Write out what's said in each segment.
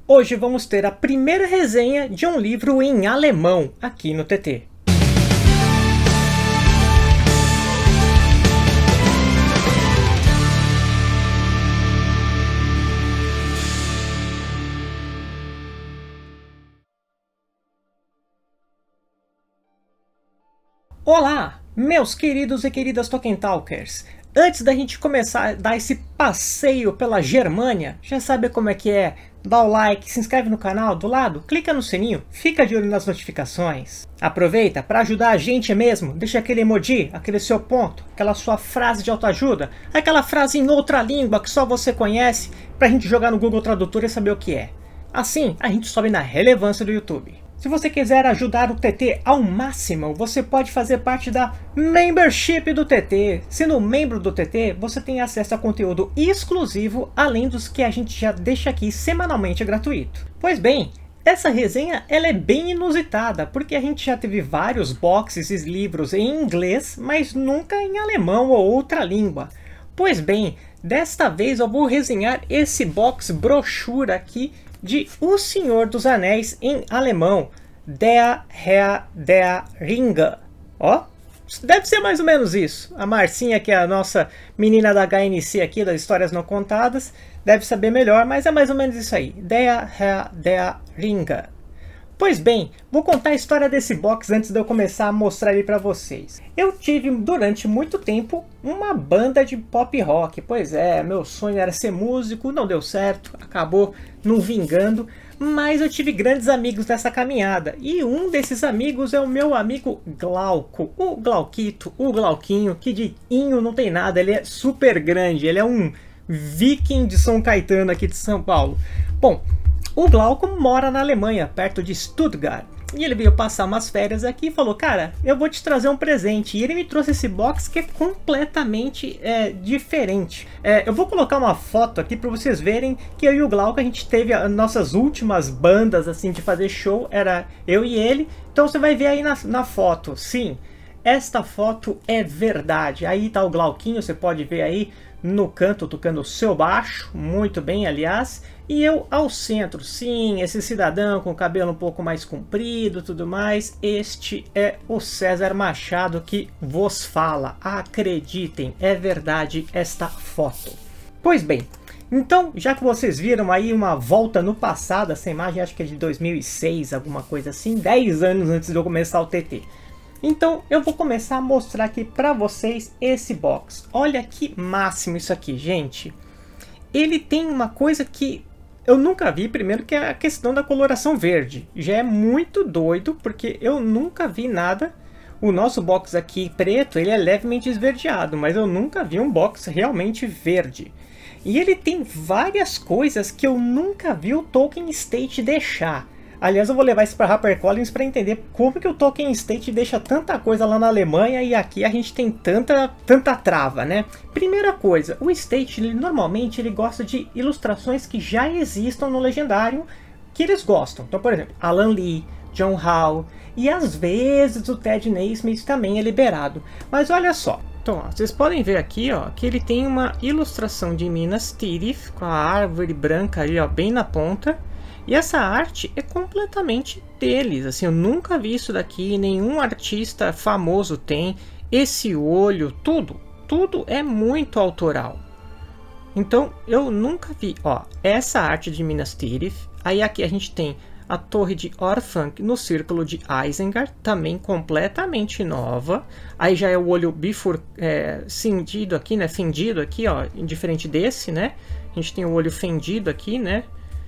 Hoje vamos ter a primeira resenha de um livro em alemão aqui no TT. Olá, meus queridos e queridas Tolkien Talkers! Antes da gente começar a dar esse passeio pela Germânia, já sabe como é que é? Dá o like, se inscreve no canal do lado, clica no sininho, fica de olho nas notificações. Aproveita para ajudar a gente mesmo, deixa aquele emoji, aquele seu ponto, aquela sua frase de autoajuda, aquela frase em outra língua que só você conhece, pra gente jogar no Google Tradutor e saber o que é. Assim, a gente sobe na relevância do YouTube. Se você quiser ajudar o TT ao máximo, você pode fazer parte da Membership do TT. Sendo membro do TT, você tem acesso a conteúdo exclusivo, além dos que a gente já deixa aqui semanalmente gratuito. Pois bem, essa resenha ela é bem inusitada, porque a gente já teve vários boxes e livros em inglês, mas nunca em alemão ou outra língua. Pois bem, desta vez eu vou resenhar esse box brochura aqui, de O Senhor dos Anéis em alemão, Der Herr der Ringe. Ó, deve ser mais ou menos isso. A Marcinha, que é a nossa menina da HNC aqui, das histórias não contadas, deve saber melhor, mas é mais ou menos isso aí. Der Herr der Ringe. Pois bem, vou contar a história desse box antes de eu começar a mostrar ele para vocês. Eu tive durante muito tempo uma banda de pop rock. Pois é, meu sonho era ser músico, não deu certo, acabou não vingando. Mas eu tive grandes amigos nessa caminhada. E um desses amigos é o meu amigo Glauco, o Glauquito, o Glauquinho, que de inho não tem nada, ele é super grande, ele é um viking de São Caetano aqui de São Paulo. Bom, o Glauco mora na Alemanha, perto de Stuttgart. E ele veio passar umas férias aqui e falou, cara, eu vou te trazer um presente. E ele me trouxe esse box que é completamente diferente. Eu vou colocar uma foto aqui para vocês verem que eu e o Glauco, a gente teve as nossas últimas bandas assim de fazer show, era eu e ele. Então você vai ver aí na foto, sim, esta foto é verdade. Aí tá o Glauquinho, você pode ver aí no canto tocando o seu baixo, muito bem, aliás. E eu ao centro, sim, esse cidadão com o cabelo um pouco mais comprido, tudo mais. Este é o César Machado que vos fala. Acreditem, é verdade esta foto. Pois bem, então, já que vocês viram aí uma volta no passado, essa imagem acho que é de 2006, alguma coisa assim, 10 anos antes de eu começar o TT. Então eu vou começar a mostrar aqui para vocês esse box. Olha que máximo isso aqui, gente. Ele tem uma coisa que eu nunca vi, primeiro, que é a questão da coloração verde. Já é muito doido, porque eu nunca vi nada. O nosso box aqui preto, ele é levemente esverdeado, mas eu nunca vi um box realmente verde. E ele tem várias coisas que eu nunca vi o Tolkien State deixar. Aliás, eu vou levar isso para HarperCollins para entender como que o Tolkien State deixa tanta coisa lá na Alemanha e aqui a gente tem tanta trava, né? Primeira coisa, o State normalmente ele gosta de ilustrações que já existam no Legendário, que eles gostam. Então, por exemplo, Alan Lee, John Howe e às vezes o Ted Naismith também é liberado. Mas olha só, então ó, vocês podem ver aqui ó, que ele tem uma ilustração de Minas Tirith com a árvore branca ali ó, bem na ponta. E essa arte é completamente deles, assim, eu nunca vi isso daqui, nenhum artista famoso tem, esse olho, tudo é muito autoral. Então eu nunca vi, ó, essa arte de Minas Tirith, aí aqui a gente tem a torre de Orthanc no círculo de Isengard, também completamente nova, aí já é o olho cindido aqui, né, fendido aqui, ó, diferente desse, né, a gente tem o olho fendido aqui, né,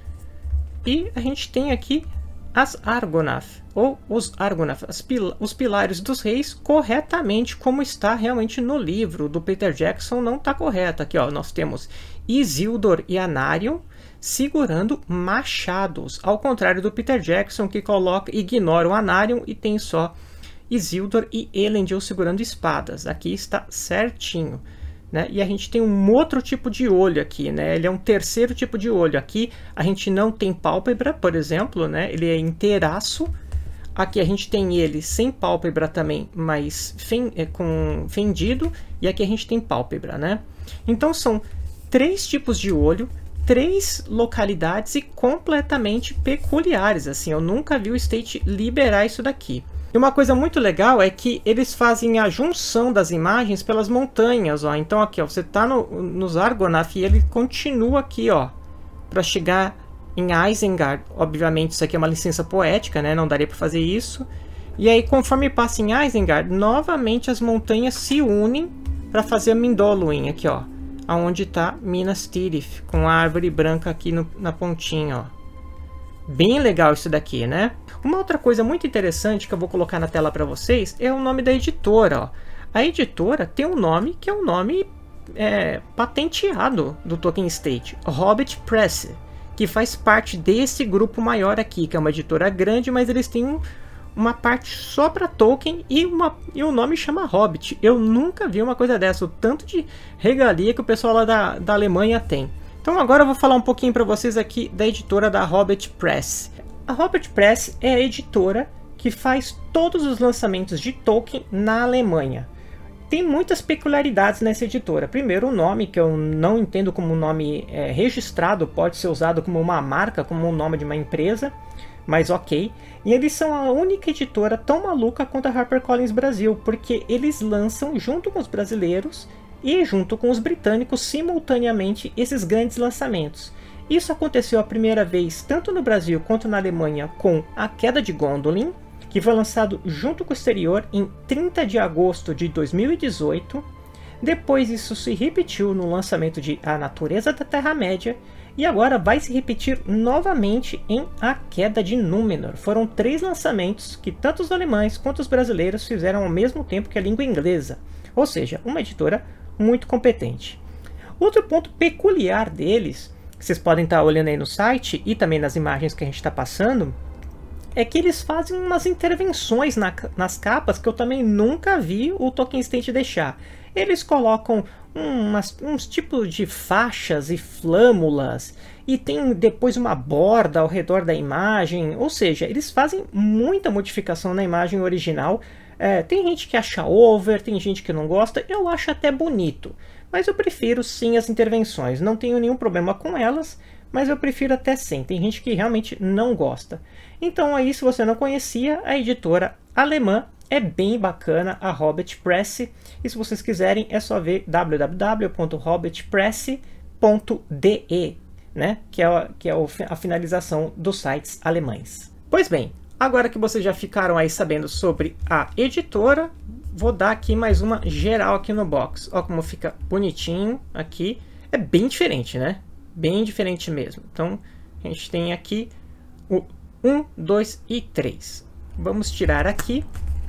e a gente tem aqui as Argonath, ou os Argonath, os pilares dos reis, corretamente como está realmente no livro do Peter Jackson, não está correto. Aqui ó, nós temos Isildur e Anarion segurando machados, ao contrário do Peter Jackson que ignora o Anarion e tem só Isildur e Elendil segurando espadas. Aqui está certinho. Né? E a gente tem um outro tipo de olho aqui, né? Ele é um terceiro tipo de olho. Aqui a gente não tem pálpebra, por exemplo, né? Ele é inteiraço. Aqui a gente tem ele sem pálpebra também, mas com fendido. E aqui a gente tem pálpebra, né? Então são três tipos de olho, 3 localidades e completamente peculiares. Assim, eu nunca vi o State liberar isso daqui. E uma coisa muito legal é que eles fazem a junção das imagens pelas montanhas, ó. Então aqui, ó, você tá nos Argonath e ele continua aqui, ó, para chegar em Isengard. Obviamente isso aqui é uma licença poética, né? Não daria para fazer isso. E aí, conforme passa em Isengard, novamente as montanhas se unem para fazer a Mindolluin aqui, ó, aonde está Minas Tirith, com a árvore branca aqui na pontinha, ó. Bem legal isso daqui, né? Uma outra coisa muito interessante que eu vou colocar na tela para vocês é o nome da editora, ó. A editora tem um nome que é um nome patenteado do Tolkien Estate, Hobbit Press, que faz parte desse grupo maior aqui, que é uma editora grande, mas eles têm uma parte só para Tolkien e o nome chama Hobbit. Eu nunca vi uma coisa dessa, o tanto de regalia que o pessoal lá da Alemanha tem. Então agora eu vou falar um pouquinho para vocês aqui da editora da Hobbit Press. A Hobbit Press é a editora que faz todos os lançamentos de Tolkien na Alemanha. Tem muitas peculiaridades nessa editora. Primeiro, o nome, que eu não entendo como um nome registrado, pode ser usado como uma marca, como o nome de uma empresa, mas ok. E eles são a única editora tão maluca quanto a HarperCollins Brasil, porque eles lançam junto com os brasileiros e junto com os britânicos simultaneamente esses grandes lançamentos. Isso aconteceu a primeira vez tanto no Brasil quanto na Alemanha com A Queda de Gondolin, que foi lançado junto com o exterior em 30 de agosto de 2018. Depois isso se repetiu no lançamento de A Natureza da Terra-média e agora vai se repetir novamente em A Queda de Númenor. Foram 3 lançamentos que tanto os alemães quanto os brasileiros fizeram ao mesmo tempo que a língua inglesa, ou seja, uma editora muito competente. Outro ponto peculiar deles, que vocês podem estar olhando aí no site e também nas imagens que a gente está passando, é que eles fazem umas intervenções nas capas que eu também nunca vi o Tolkien Estate deixar. Eles colocam uns tipos de faixas e flâmulas e tem depois uma borda ao redor da imagem, ou seja, eles fazem muita modificação na imagem original. Tem gente que acha over, tem gente que não gosta, eu acho até bonito, mas eu prefiro sim as intervenções, não tenho nenhum problema com elas, mas eu prefiro até sim, tem gente que realmente não gosta. Então aí, se você não conhecia, a editora alemã é bem bacana, a Hobbit Press, e se vocês quiserem é só ver www.hobbitpress.de, né? que é a finalização dos sites alemães. Pois bem, agora que vocês já ficaram aí sabendo sobre a editora, vou dar aqui mais uma geral aqui no box. Olha como fica bonitinho aqui. É bem diferente, né? Bem diferente mesmo. Então, a gente tem aqui o 1, 2 e 3. Vamos tirar aqui.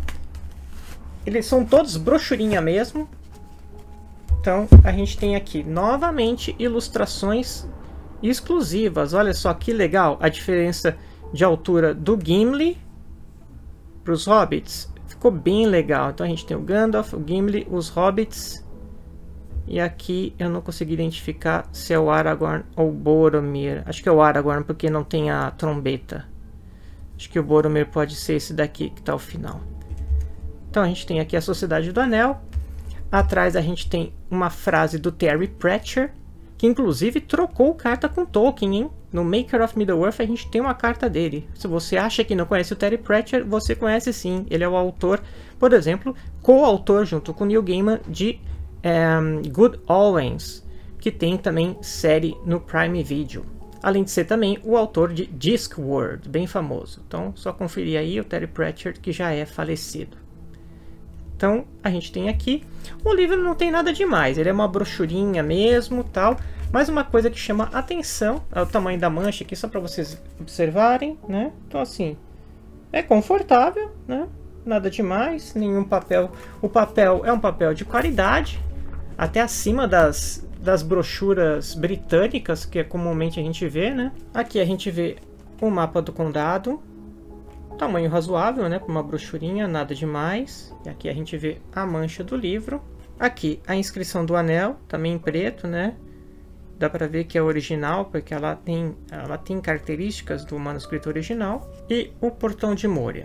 Eles são todos brochurinha mesmo. Então, a gente tem aqui novamente ilustrações exclusivas. Olha só que legal a diferença de altura do Gimli para os Hobbits. Ficou bem legal. Então a gente tem o Gandalf, o Gimli, os Hobbits. E aqui eu não consegui identificar se é o Aragorn ou o Boromir. Acho que é o Aragorn porque não tem a trombeta. Acho que o Boromir pode ser esse daqui que está ao final. Então a gente tem aqui a Sociedade do Anel. Atrás a gente tem uma frase do Terry Pratchett, que inclusive trocou carta com Tolkien, hein? No Maker of Middle-earth a gente tem uma carta dele. Se você acha que não conhece o Terry Pratchett, você conhece sim. Ele é o autor, por exemplo, co-autor junto com Neil Gaiman de Good Omens, que tem também série no Prime Video. Além de ser também o autor de Discworld, bem famoso. Então, só conferir aí o Terry Pratchett, que já é falecido. Então, a gente tem aqui. O livro não tem nada demais, ele é uma brochurinha mesmo, tal. Mas uma coisa que chama atenção é o tamanho da mancha aqui, só para vocês observarem, né? Então, assim, é confortável, né? Nada demais, nenhum papel. O papel é um papel de qualidade, até acima das brochuras britânicas, que comumente a gente vê, né? Aqui a gente vê o mapa do condado, tamanho razoável, né? Com uma brochurinha, nada demais. E aqui a gente vê a mancha do livro. Aqui a inscrição do anel, também em preto, né? Dá para ver que é original, porque ela tem características do manuscrito original. E o portão de Moria.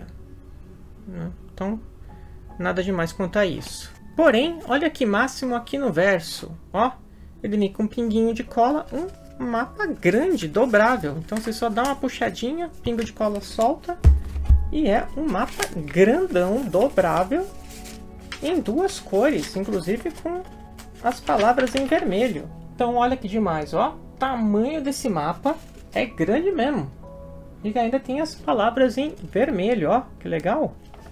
Então, nada demais quanto a isso. Porém, olha que máximo aqui no verso. Ó, ele vem com um pinguinho de cola. mapa grande, dobrável. Então você só dá uma puxadinha, pingo de cola solta. E é um mapa grandão, dobrável, em 2 cores, inclusive com as palavras em vermelho. Então olha que demais, ó. O tamanho desse mapa é grande mesmo. E ainda tem as palavras em vermelho, ó. Que legal.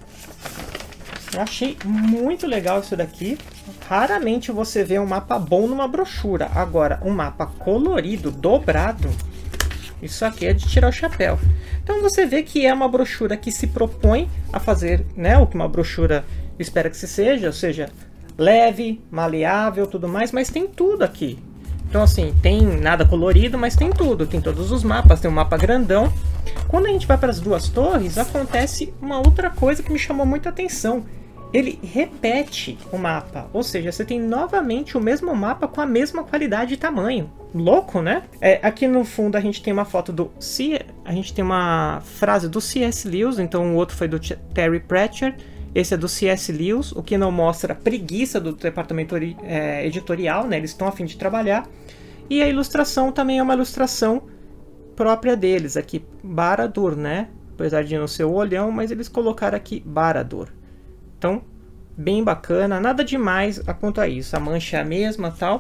Eu achei muito legal isso daqui. Raramente você vê um mapa bom numa brochura. Agora, um mapa colorido, dobrado, isso aqui é de tirar o chapéu. Então você vê que é uma brochura que se propõe a fazer, né, o que uma brochura espera que se seja, ou seja, leve, maleável, tudo mais, mas tem tudo aqui. Então assim, tem nada colorido, mas tem tudo, tem todos os mapas, tem um mapa grandão. Quando a gente vai para as 2 torres, acontece uma outra coisa que me chamou muita atenção. Ele repete o mapa, ou seja, você tem novamente o mesmo mapa com a mesma qualidade e tamanho. Louco, né? Aqui no fundo a gente tem uma foto do a gente tem uma frase do C.S. Lewis, então o outro foi do Terry Pratchett, esse é do C.S. Lewis, o que não mostra a preguiça do departamento editorial, né? Eles estão a fim de trabalhar. E a ilustração também é uma ilustração própria deles, aqui Barad-dûr, né? Apesar de não ser o olhão, mas eles colocaram aqui Barad-dûr. Então, bem bacana, nada demais quanto a isso, a mancha é a mesma, tal.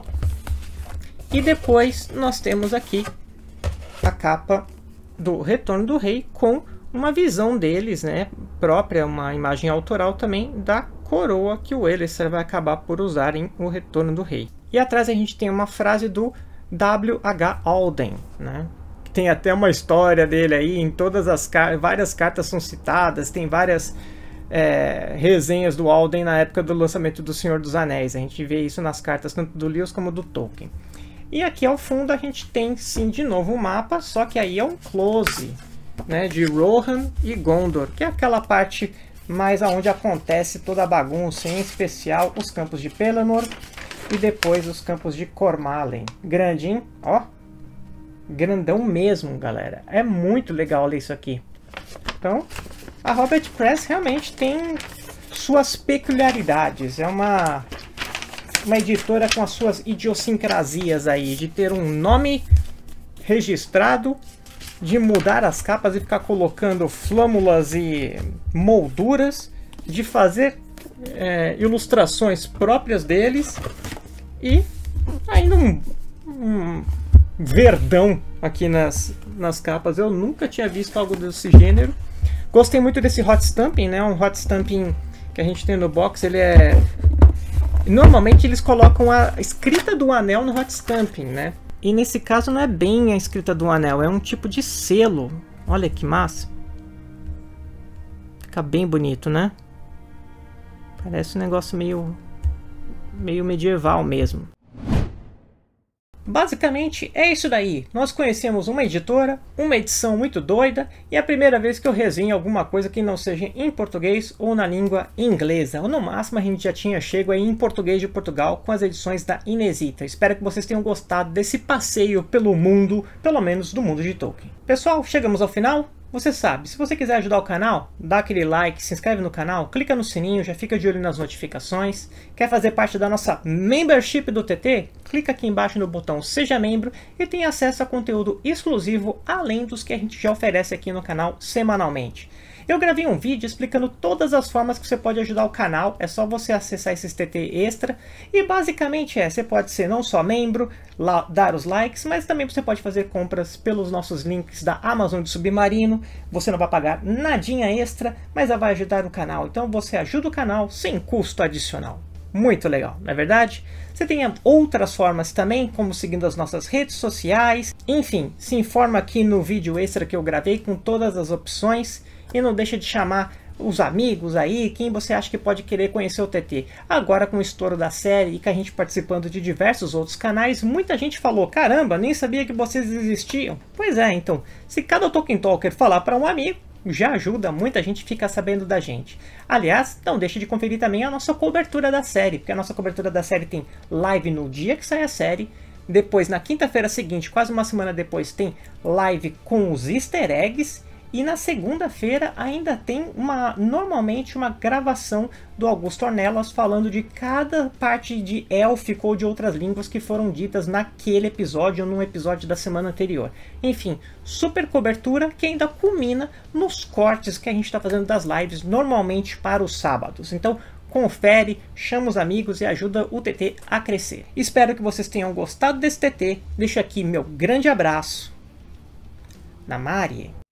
E depois nós temos aqui a capa do Retorno do Rei com uma visão deles, né, própria, uma imagem autoral também da coroa que o Elessar vai acabar por usar em O Retorno do Rei. E atrás a gente tem uma frase do W.H. Auden, né? Tem até uma história dele aí, em todas as várias cartas são citadas, tem várias resenhas do Auden na época do lançamento do Senhor dos Anéis. A gente vê isso nas cartas tanto do Lewis como do Tolkien. E aqui ao fundo a gente tem sim de novo um mapa, só que aí é um close, né, de Rohan e Gondor, que é aquela parte mais aonde acontece toda a bagunça, em especial os campos de Pelennor e depois os campos de Cormalen. Grandinho, ó, grandão mesmo, galera. É muito legal ler isso aqui. Então, a Robert Press realmente tem suas peculiaridades. É uma editora com as suas idiosincrasias aí, de ter um nome registrado, de mudar as capas e ficar colocando flâmulas e molduras, de fazer ilustrações próprias deles e ainda um verdão aqui nas capas. Eu nunca tinha visto algo desse gênero. Gostei muito desse hot stamping, né? Um hot stamping que a gente tem no box, ele é... Normalmente eles colocam a escrita do anel no hot stamping, né? E nesse caso não é bem a escrita do anel, é um tipo de selo. Olha que massa. Fica bem bonito, né? Parece um negócio meio medieval mesmo. Basicamente é isso daí. Nós conhecemos uma editora, uma edição muito doida e é a primeira vez que eu resenho alguma coisa que não seja em português ou na língua inglesa. Ou no máximo a gente já tinha chego aí em português de Portugal com as edições da Inesita. Espero que vocês tenham gostado desse passeio pelo mundo, pelo menos do mundo de Tolkien. Pessoal, chegamos ao final. Você sabe, se você quiser ajudar o canal, dá aquele like, se inscreve no canal, clica no sininho, já fica de olho nas notificações. Quer fazer parte da nossa membership do TT? Clica aqui embaixo no botão Seja Membro e tem acesso a conteúdo exclusivo, além dos que a gente já oferece aqui no canal semanalmente. Eu gravei um vídeo explicando todas as formas que você pode ajudar o canal, é só você acessar esse TT extra. E basicamente você pode ser não só membro, dar os likes, mas também você pode fazer compras pelos nossos links da Amazon de Submarino. Você não vai pagar nadinha extra, mas vai ajudar o canal. Então você ajuda o canal sem custo adicional. Muito legal, não é verdade? Você tem outras formas também, como seguindo as nossas redes sociais. Enfim, se informa aqui no vídeo extra que eu gravei com todas as opções. E não deixa de chamar os amigos aí, quem você acha que pode querer conhecer o TT. Agora com o estouro da série e com a gente participando de diversos outros canais, muita gente falou, caramba, nem sabia que vocês existiam. Pois é, então, se cada Tolkien Talker falar para um amigo, já ajuda, muita gente fica sabendo da gente. Aliás, não deixe de conferir também a nossa cobertura da série, porque a nossa cobertura da série tem live no dia que sai a série, depois na quinta-feira seguinte, quase uma semana depois, tem live com os easter eggs, E na segunda-feira ainda tem normalmente uma gravação do Augusto Ornelas falando de cada parte de élfico ou de outras línguas que foram ditas naquele episódio ou num episódio da semana anterior. Enfim, super cobertura que ainda culmina nos cortes que a gente está fazendo das lives normalmente para os sábados. Então confere, chama os amigos e ajuda o TT a crescer. Espero que vocês tenham gostado desse TT. Deixo aqui meu grande abraço. Namari.